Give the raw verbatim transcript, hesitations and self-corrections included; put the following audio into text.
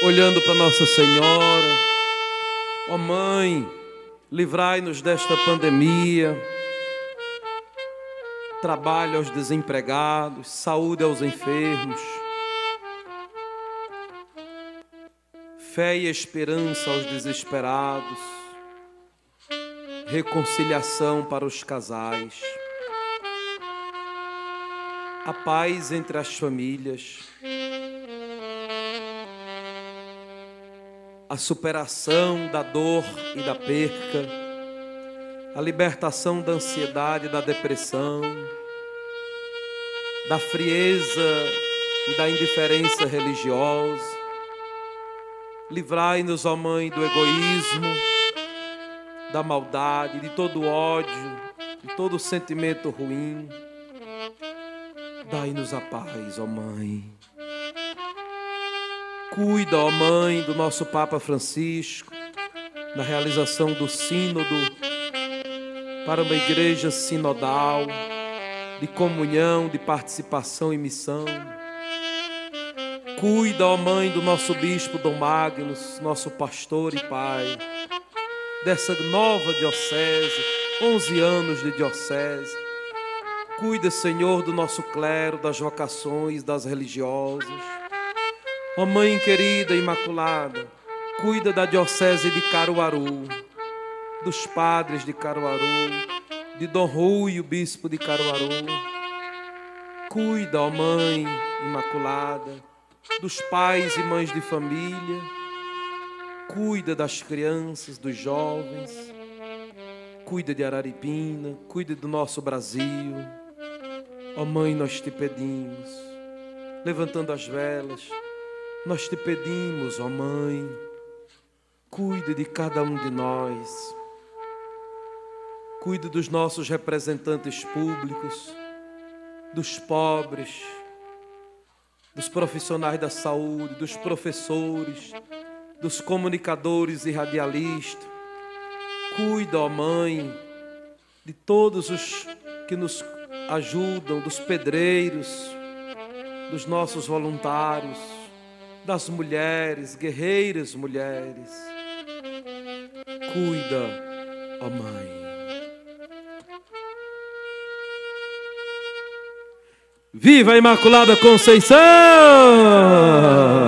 olhando para Nossa Senhora. Ó Mãe, livrai-nos desta pandemia. Trabalho aos desempregados, saúde aos enfermos, fé e esperança aos desesperados, reconciliação para os casais, a paz entre as famílias, a superação da dor e da perca, a libertação da ansiedade e da depressão, da frieza e da indiferença religiosa. Livrai-nos, ó Mãe, do egoísmo, da maldade, de todo ódio, de todo sentimento ruim. Dai-nos a paz, ó Mãe. Cuida, ó Mãe, do nosso Papa Francisco, na realização do sínodo, para uma igreja sinodal, de comunhão, de participação e missão. Cuida, ó Mãe, do nosso bispo Dom Magnus, nosso pastor e pai, dessa nova diocese, onze anos de diocese. Cuida, Senhor, do nosso clero, das vocações, das religiosas. Ó Mãe querida, imaculada, cuida da diocese de Caruaru, dos padres de Caruaru, de Dom Rui, o bispo de Caruaru. Cuida, ó Mãe imaculada, dos pais e mães de família. Cuida das crianças, dos jovens. Cuida de Araripina, cuida do nosso Brasil. Ó Mãe, nós te pedimos, levantando as velas, nós te pedimos, ó Mãe, cuide de cada um de nós. Cuide dos nossos representantes públicos, dos pobres, dos profissionais da saúde, dos professores, dos comunicadores e radialistas. Cuida, ó Mãe, de todos os que nos ajudam, dos pedreiros, dos nossos voluntários, das mulheres, guerreiras mulheres. Cuida, ó Mãe. Viva a Imaculada Conceição!